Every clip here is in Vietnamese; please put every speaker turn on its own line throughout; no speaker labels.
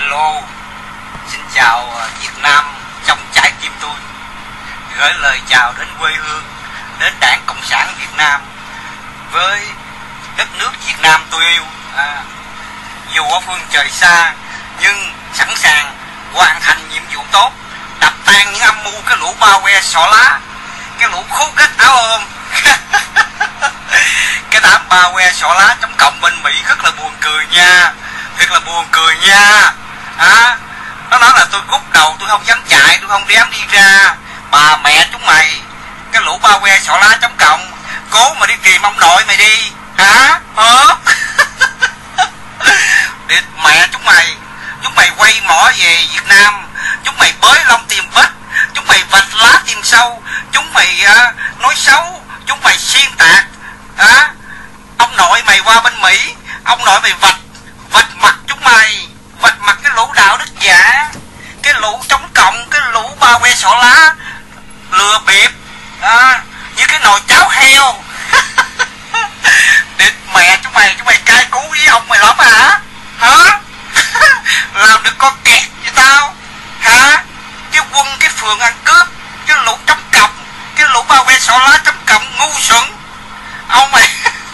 Hello, xin chào Việt Nam trong trái tim tôi. Gửi lời chào đến quê hương, đến Đảng Cộng sản Việt Nam, với đất nước Việt Nam tôi yêu. Dù ở phương trời xa, nhưng sẵn sàng hoàn thành nhiệm vụ tốt, đập tan những âm mưu cái lũ bao que xỏ lá, cái lũ khố kết áo ôm. Cái đám bao que xỏ lá chống cộng bên Mỹ rất là buồn cười nha, thật là buồn cười nha. Nó nói là tôi rút đầu, tôi không dám chạy, tôi không dám đi ra. Bà mẹ chúng mày, cái lũ bao que xỏ lá chống cộng, cố mà đi tìm ông nội mày đi hả? Địt mẹ chúng mày quay mỏ về Việt Nam, chúng mày bới lông tìm vết, chúng mày vạch lá tìm sâu, chúng mày nói xấu, chúng mày xuyên tạc. Ông nội mày qua bên Mỹ, ông nội mày vạch mặt chúng mày, vạch mặt cái lũ đạo đức giả, cái lũ chống cộng, cái lũ bao que xỏ lá lừa bịp như cái nồi cháo heo. Địt mẹ chúng mày cay cú với ông mày lắm hả? Làm được con kẹt với tao hả? Cái quân, cái phường ăn cướp, cái lũ chống cộng, cái lũ bao que xỏ lá chống cộng ngu xuẩn. Ông mày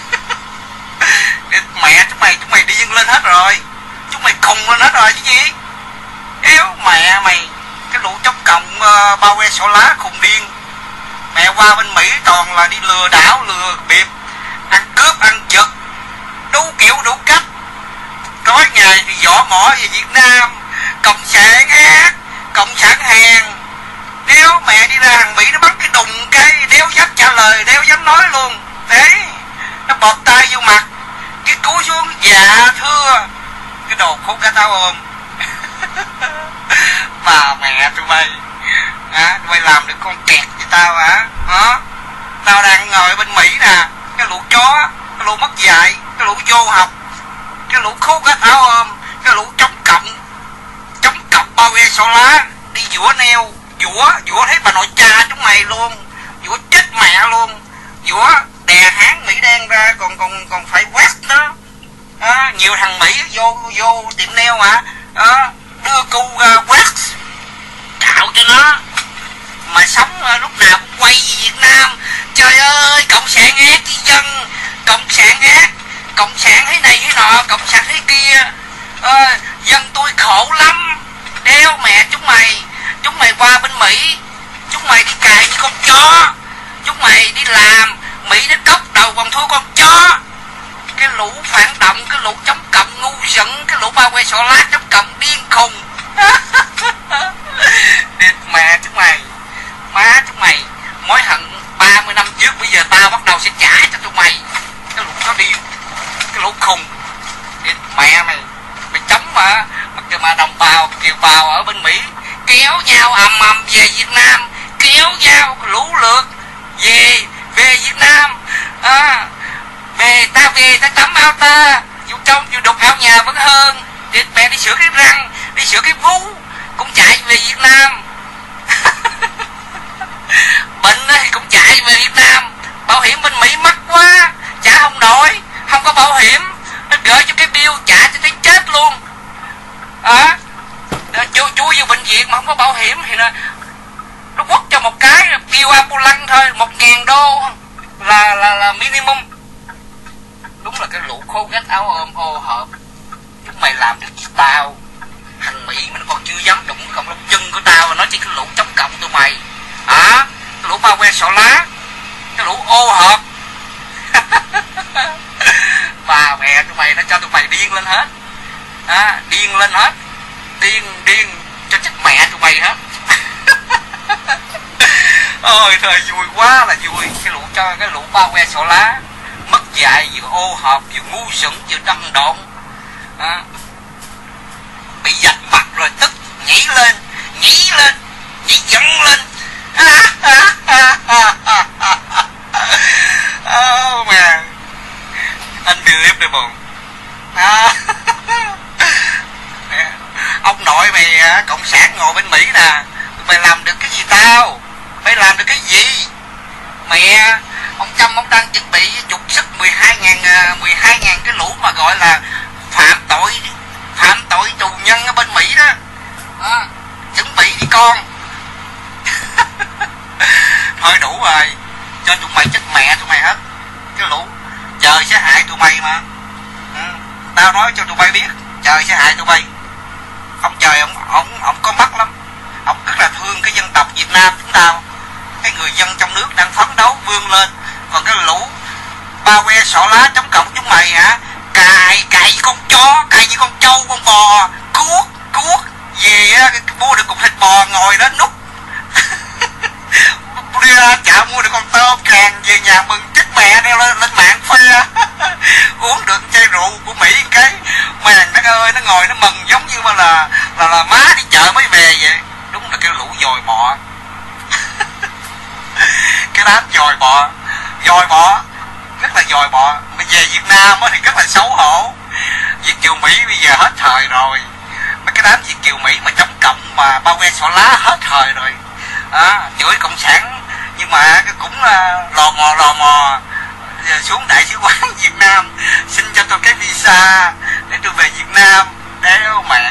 địt mẹ chúng mày điên lên hết rồi, chúng mày khùng lên hết rồi chứ gì. Éo mẹ mày, cái lũ chống cộng bao que xỏ lá khùng điên. Mẹ qua bên Mỹ toàn là đi lừa đảo, lừa bịp, ăn cướp, ăn giật, đủ kiểu đủ cách. Tối ngày thì võ mỏ về Việt Nam, cộng sản ác, cộng sản hèn. Nếu mẹ đi ra thằng Mỹ nó bắt cái đùng cái đéo dám trả lời, đéo dám nói luôn. Đấy, nó bọt tay vô mặt, cái cúi xuống dạ thưa, cái đồ khốn cả tao ôm. Bà mẹ tụi mày, tụi mày làm được con kẹt với tao hả? Tao đang ngồi bên Mỹ nè, cái lũ chó, cái lũ mất dạy, cái lũ vô học, cái lũ khố cả áo ôm, cái lũ chống cộng bao que xỏ lá đi dũa neo, dũa thấy bà nội cha chúng mày luôn, dũa chết mẹ luôn, dũa đè Hán Mỹ đen ra, còn phải quét đó. Nhiều thằng Mỹ vô tiệm neo mà đưa cu ra quét cạo cho nó, mà sống lúc nào cũng quay về Việt Nam. Trời ơi, cộng sản ác với dân, cộng sản ác, cộng sản thế này thế nọ, cộng sản thế kia. Dân tôi khổ lắm. Đeo mẹ chúng mày qua bên Mỹ, chúng mày đi cài với con chó, chúng mày đi làm Mỹ nó cốc đầu còn thua con chó. Cái lũ phản động, cái lũ chống cộng ngu xuẩn, cái lũ bao que xỏ lá chống cộng điên khùng. Địt mẹ chúng mày, má chúng mày, mối hận 30 năm trước bây giờ tao bắt đầu sẽ trả cho tụi mày. Cái lũ nó điên, cái lũ khùng. Địt mẹ mày chống mà đồng bào kiều bào ở bên Mỹ kéo nhau ầm về Việt Nam, kéo nhau lũ lượt về Việt Nam. Về ta tắm áo ta, dù trong dù đục áo nhà vẫn hơn. Địt mẹ đi sửa cái răng, đi sửa cái vú cũng chạy về Việt Nam. Bệnh thì cũng chạy về Việt Nam. Bảo hiểm bên Mỹ mắc quá, trả không nổi, không có bảo hiểm, nó gửi cho cái bill trả cho tới chết luôn. Chú vô bệnh viện mà không có bảo hiểm thì nó quất cho một cái bill ambulance thôi, 1.000 đô là minimum. Đúng là cái lũ khô ghét áo ôm ô hợp. Chúng mày làm được với tao, thằng Mỹ mà nó còn chưa dám đụng cộng lông chân của tao, mà nói chỉ cái lũ chống cộng tụi mày cái lũ bao que xỏ lá, cái lũ ô hợp. Bà mẹ tụi mày nó cho tụi mày điên lên hết, điên lên hết, điên cho chết mẹ tụi mày hết. Ôi trời, vui quá là vui. Cái lũ bao que xỏ lá mất dạy, vừa ô hợp, vừa ngu xuẩn, vừa đâm độn, bị vạch mặt rồi tức nhảy dựng lên. Mẹ unbelievable. Ông nội mày cộng sản ngồi bên Mỹ nè, mày làm được cái gì tao? Mày làm được cái gì? Mẹ, ông Trump ông đang chuẩn bị trục xuất 12.000 cái lũ mà gọi là phạm tội tội tù nhân ở bên Mỹ đó. Chuẩn bị đi con. Thôi đủ rồi, cho tụi mày chết mẹ tụi mày hết. Cái lũ trời sẽ hại tụi mày mà. Tao nói cho tụi bay biết, trời sẽ hại tụi bay. Ông trời ông có mắt lắm. Ông rất là thương cái dân tộc Việt Nam chúng tao, cái người dân trong nước đang phấn đấu vươn lên. Còn cái lũ bao que xỏ lá chống cộng chúng mày hả, cày con chó, cày như con trâu con bò, cuốc về á, mua được cục thịt bò ngồi đó nút. Đi ra chợ mua được con tôm càng về nhà mừng chết mẹ, đeo lên mạng phê. Uống được chai rượu của Mỹ cái màn đất ơi, nó ngồi nó mừng giống như mà là má đi chợ mới về vậy. Đúng là cái lũ dòi bọ. Cái đám dòi bọ rất là dòi bọ. Mà về Việt Nam thì rất là xấu hổ. Việt kiều Mỹ bây giờ hết thời rồi. Mấy cái đám Việt kiều Mỹ mà chống cộng mà bao que xỏ lá hết thời rồi. Chửi cộng sản nhưng mà cũng lò mò xuống đại sứ quán Việt Nam xin cho tôi cái visa để tôi về Việt Nam. Đéo mẹ